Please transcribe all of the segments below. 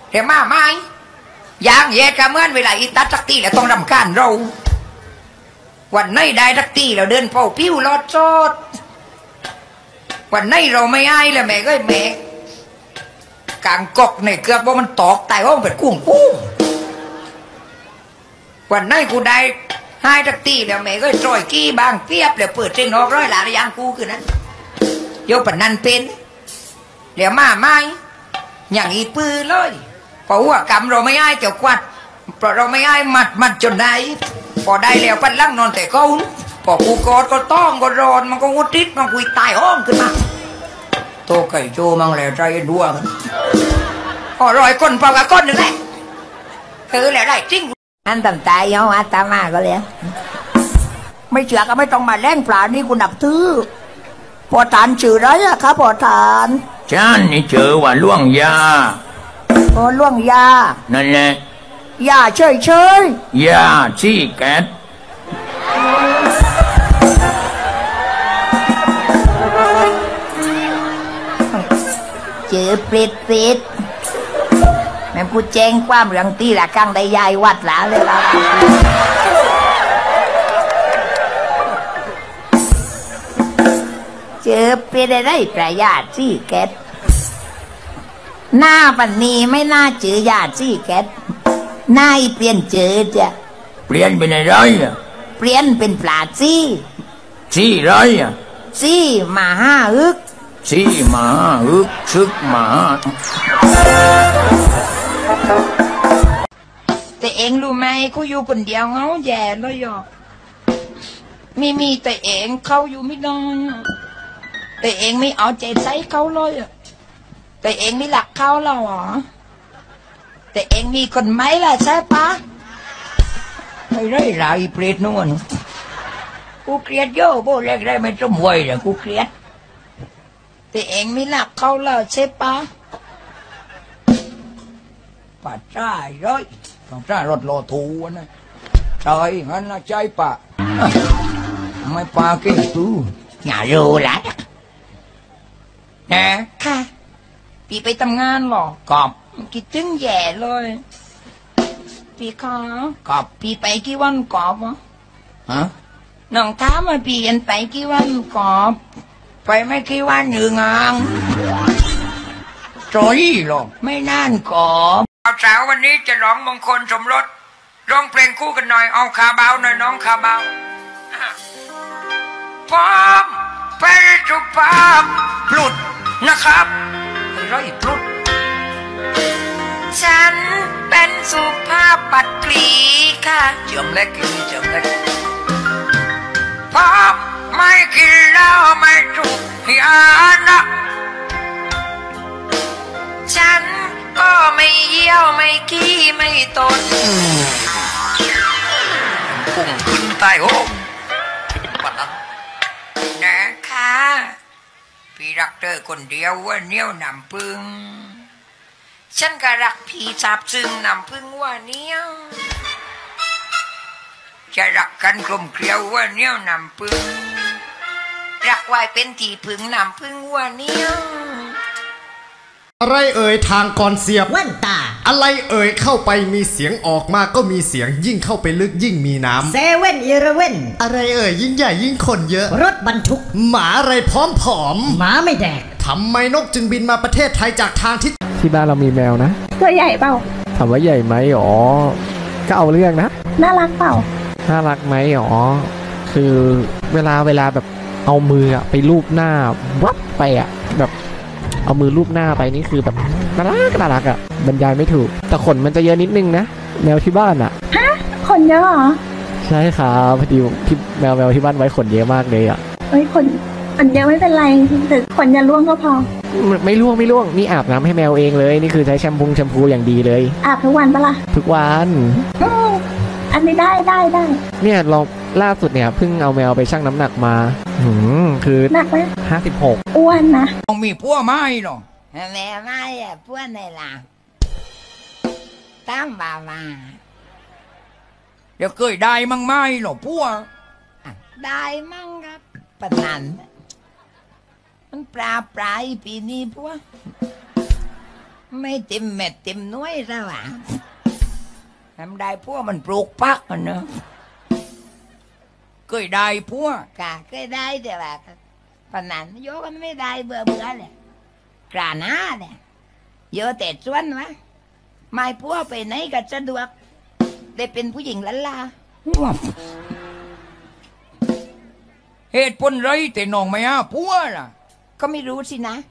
เดี๋ยวมาไหมอย่างเย็ดกะเมื่อนเวลาอีตัดสักทีแล้วต้องรำคาญเราวันไหนได้สักทีเราเดินเป่าปิ้วลอดโซดวันไหนเราไม่อายเลยแม่ก็แม่กางกอกในเกือบว่ามันตอกตายว่ามันเป็นกุ้งปุ้งวันไหนกูได้ให้สักทีแล้วแม่ก็จอยกี้บางเปียบแล้วเปิดเจงออกร้อยหลานอย่างกูคือนั้นโยปนันเป็นเดี๋ยวมาไหมอย่างอีปืนเลยเพราะว่ากรรมเราไม่อายเกี่ยวกวัดเพราะเราไม่อายมัดจนได้พอได้แล้วปั้นลังนอนแต่เขาพอกูกอดก็ต้องก็รอนมันก็วุฒิมันกุยตายห้องขึ้นมาโตไก่โจมังแล้วใจดัวมันพอรอยก้นเปล่ากับก้นนึงแหละแล้วได้จริงอันต่ำใจเอาอาตมาก็เลยไม่เชื่อก็ไม่ต้องมาแล่งปลานี่กูหนับถือพอทานชื่อไรอะครับพอทานฉันนี่เจอว่าล่วงยาโอ้ล่วงยานั่นแหละยาเฉยยาจี้แก๊สเจอเปรตแม่กูแจ้งความเรื่องตีละกังได้ยายวัดหลาเลยล่ะเจอเปรตได้ประหยัดจี้แก๊สหน้าปันนี้ไม่น่าเจอยาจี้แก๊สหน้าเปลี่ยนเจอจ้ะเปลี่ยนเป็นอะไรอ่ะเปลี่ยนเป็นปลาจี้ไรอ่ะจี้มาห้าอึกจี้มาอึกซึกมาแต่เองรู้ไหมกูอยู่คนเดียวเงาแย่เลยอ่ะมีแต่เองเขาอยู่ไม่ได้แต่เองไม่เอาใจใส่เขาเลยอ่ะแต่เองไม่หลักเขาเราเหรอแต่เองมีคนไหมล่ะใช่ปะไม่ได้ไรเปรตนู่นกูเครียดเยอะโบเล็กได้ไม่จมวยเลยกูเครียดแต่เองไม่หลักเขาเราใช่ปะป่าจ้าร้อยต้องจ้ารถรอทูนะใช่งั้นนะใจป่าไม่ป่าเก่งตูอย่าโย่ละนะค่ะปีไปทำงานหรอกอบคิดถึงแย่เลยปีค่ะกอบปีไปกี่วันกอบวะฮะน้องท้ามาปียันไปกี่วันกอบไปไม่กี่วันอยู่งานโจลี่หรอกไม่นานกอบสาววันนี้จะร้องมงคลสมรสร้องเพลงคู่กันหน่อยเอาคาบาวหน่อยน้องคาบาวพร้อมไปสุภาพพลุดนะครับไรพลุดฉันเป็นสุภาพปัดกรีค่ะเจิมเล็กกินเจิมเล็กพร้อมไม่กินแล้วไม่จุกยานะฉันก็ไม่เยี่ยวไม่ขี้ไม่ตนพุ่งขึ้นใต้ห้องปัดนะคะพี่รักเธอคนเดียวว่าเนี้ยวนำพึ่งฉันก็รักพี่สาบซึ้งนำพึ่งว่าเนี้ยวจะรักกันกลมเกลียวว่าเนี้ยวนำพึ่งรักไว้เป็นที่พึ่งนำพึ่งว่าเนี้ยวอะไรเอ่ยทางก่อนเสียบแว่นตาอะไรเอ่ยเข้าไปมีเสียงออกมาก็มีเสียงยิ่งเข้าไปลึกยิ่งมีน้ำ 7-Eleven อะไรเอ่ยยิ่งใหญ่ยิ่งคนเยอะรถบรรทุกหมาอะไรพร้อมผอมหมาไม่แดกทำไมนกจึงบินมาประเทศไทยจากทางที่บ้านเรามีแมวนะตัวใหญ่เปล่าถามว่าใหญ่ไหมอ๋อก็เอาเรื่องนะน่ารักเปล่าน่ารักไหมอ๋อคือเวลาแบบเอามือไปลูบหน้าวับไปแบบเอามือลูบหน้าไปนี่คือแบบน่ารักบรรยายไม่ถูกแต่ขนมันจะเยอะนิดนึงนะแมวที่บ้านฮะขนเยอะเหรอใช่ครับพอดีที่แมวที่บ้านไว้ขนเยอะมากเลยเอ้ยขนเยอะไม่เป็นไรแต่ขนอย่าร่วงก็พอไม่ร่วงนี่อาบน้ำให้แมวเองเลยนี่คือใช้แชมพูอย่างดีเลยอาบทุกวันปะล่ะทุกวันอันนี้ได้เนี่ยเราล่าสุดเนี่ยเพิ่งเอาแมวไปชั่งน้ำหนักมาคือหนักไหม 56 อ้วนนะต้องมีพวกไม้หรอแม่ไม่พวกไหนล่ะตั้งบ่าวมาเดี๋ยวเคยได้มั่งไม้หรอพวกได้มั่งครับปนันมันปลายปีนี้พวกไม่เต็มเม็ดเต็มน้อยซะวะทำได้พวกมันปลูกปักมันเนอะเคยได้พวกกะเคยได้แต่ว่าปนนั้นโยกันไม่ได้เบื่อเลยกราหน้าเนี่ยเยอะแต่ส่วนวะไม่พวกไปไหนก็สะดวกได้เป็นผู้หญิงลันลาเหตุผลไรแต่น้องไม่ฮะพวกล่ะก็ไม่รู้สินะ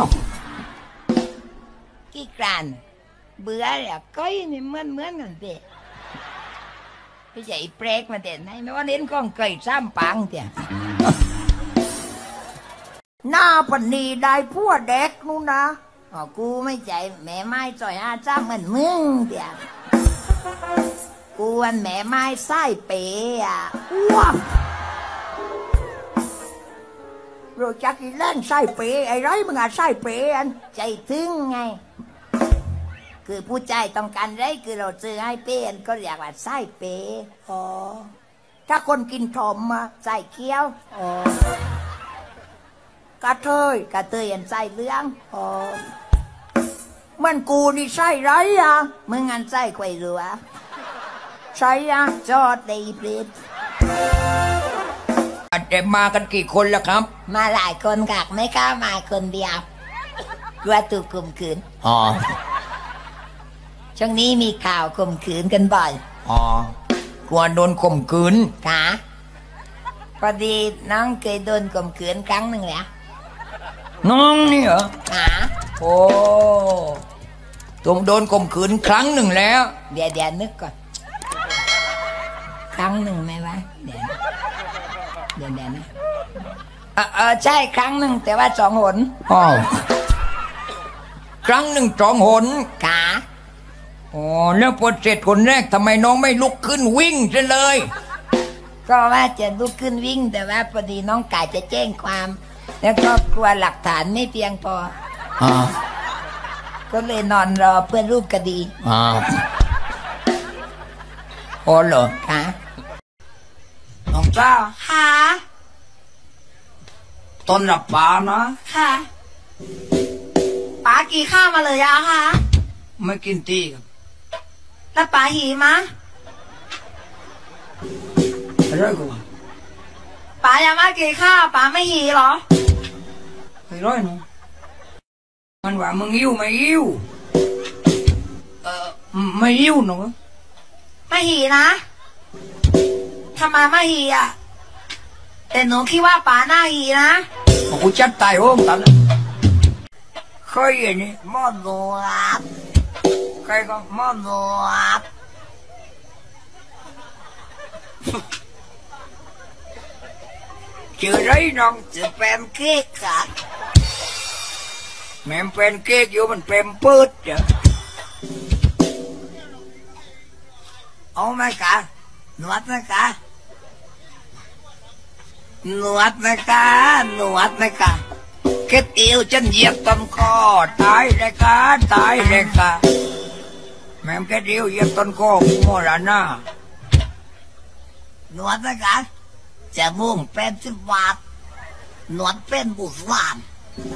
กี่กรานเบื่อแล้วก้อยนี่เหมือนกันเด็ไม่ใช่เปรกมาแต่ไหนไม่ว่าเน้นก้องไก่ซ้ำปังเถี่ยหน้าพันนีได้พวกเด็กนู่นนะกูไม่ใจแม่ไม้จ่อยอาจ้าเหมือนมึงเถี่ยกูวันแม่ไม้ไส้เป๋อะว้ารู้จักอีเล่นไส้เป๋ไอ้ไรมึงอะไส้เป๋อันใจถึงไงคือผู้ใจต้องการไรคือเราซื้อให้เป้นก็เรียกว่าไส้เป๋อ๋อถ้าคนกินถมมาใส่เคี้ยวอ๋อกระเทยอันใส่เลี้ยงอ๋อมันกูนี่ไส้ไรอ่ะมึงอันไส้ไข่รัวใช่อ่ะจอดได้เปรตเด็กมากันกี่คนแล้วครับมาหลายคนค่ะไม่กล้ามาคนเดียวกลัวถูกข่มขืนอ๋อช่วงนี้มีข่าวข่มขืนกันบ่อยอ๋อกลัวโดนข่มขืนค่ะพอดีน้องเคยโดนข่มขืนครั้งหนึ่งแล้วน้องนี่เหรอค่ะโอ้โดนข่มขืนครั้งหนึ่งแล้วเดี๋ยวนึกก่อนครั้งหนึ่งไหมวะเดี๋ยวนะใช่ครั้งหนึ่งแต่ว่า2 หนอ๋อครั้งหนึ่ง2 หนกะอ๋อแล้วพอเสร็จคนแรกทำไมน้องไม่ลุกขึ้นวิ่งซะเลยก็ว่าจะลุกขึ้นวิ่งแต่ว่าพอดีน้องกายจะแจ้งความแล้วก็กลัวหลักฐานไม่เพียงพอก็เลยนอนรอเพื่อรูปคดีอ๋อเหรอคะน้องจ้าค่ะต้นรับปลานะค่ะปลากี่ข้าวมาเลยอะคะไม่กินตีครับแล้วปลาหีมะอะไรกูปลายังมากี่ข้าวปลาไม่หีหรอไม่ร้อยหนูมันว่ามึงยิ้วไม่ยิ้วไม่ยิ้วหนูไม่หีนะทำไมไม่หีอ่ะแต่หนูคิดว่าป๋าหน้าหีนะกูจัดตายโอ้มตันเคยอย่างนี้มอดหนวดใครก็มอดหนวดชื่อไรน้องชื่อแปมเค้กค่ะแม่เป็นเค้กอยู่มันเป็นปืดจ้ะเอาไหมคะหนวดไหมคะหนวดนะคะเก็ดเอวฉันเหยียบต้นคอตายเลยค่ะแม่เก็ดเอวเหยียบต้นคอกูโมราน่าหนวดนะคะจะมุ่งเป็น10 บาทหนวดเป็นบุษราช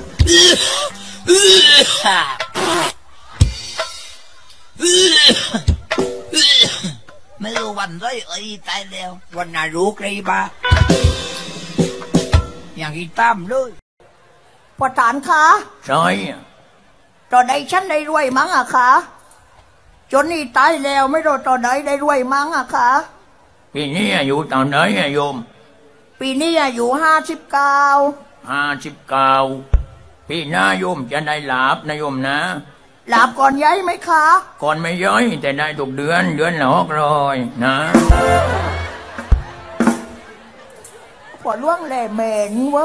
ไม่รู้วันไรตายแล้ววันน่ารู้ใครบ้าอย่างอีตั้มเลยประธานคะใช่ตอนใดฉันได้รวยมั้งอะคะจนนี่ตายแล้วไม่รู้ตอนไหนได้รวยมั้งอะคะปีนี้อายุตอนไหนโยมปีนี้อายุ59 ปีหน้าโยมจะได้ลาบนะโยมนะลาบก่อนย้ายไหมคะก่อนไม่ย้อยแต่ได้ทุกเดือนละ600นะพอล่วงแหล่เหม็นวะ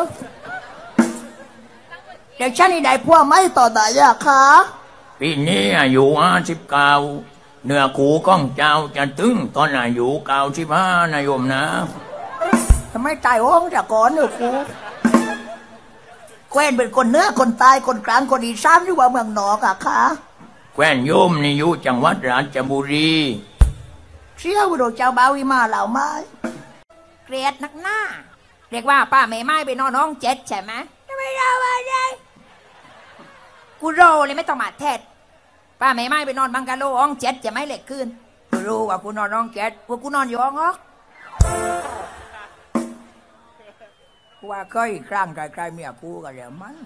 เด็กฉันนี่ได้พวกไม่ต่อไหนอะคะปีนี้อายุ59เนื้อคูก้องเจ้าจะตึงตอนอายุ95นะโยมนะทำไมตายห้องจากก่อนเนอะครูแคว้นเป็นคนเนื้อคนตายคนกลางคนอีสานหรือว่าเมืองนอกอะคะแคว้นโยมนี่อยู่จังหวัดราชบุรีเชี่ยวโดเจ้าบ่าววิมาเหล่าไม้เกลียดนักหน้าเรียกว่าป้าแม่ไม้ไปนอนห้อง7ใช่ไหมไม่รออะไรกูรอเลยไม่ต้องมาเทศป้าแม่ไม่ไปนอนบังกะโลห้องเจ็ดจะไม่เหล็กขึ้นรู้ว่ากูนอนห้องเจ็ดว่ากูนอนอยู่ห้องฮอกว่าเคยครั้งใกล้ๆเมียกูก็แล้วมั้ง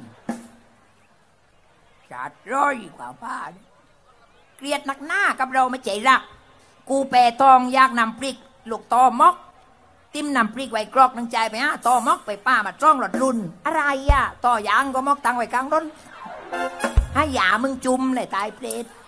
จัดร้อยกว่าป้าเกลียดนักหน้ากับเราไม่ใจรักกูแปรทองอยากนำพริกลูกตอมอกติ้มนำพริกไว้กรอกนังใจไปฮะตอมอกไปป้ามาจ้องหลอดรุนอะไรอ่ะต่อยางก็มอกตังไว้กลางร้นให้หยามึงจุ่มเลยตายเปรต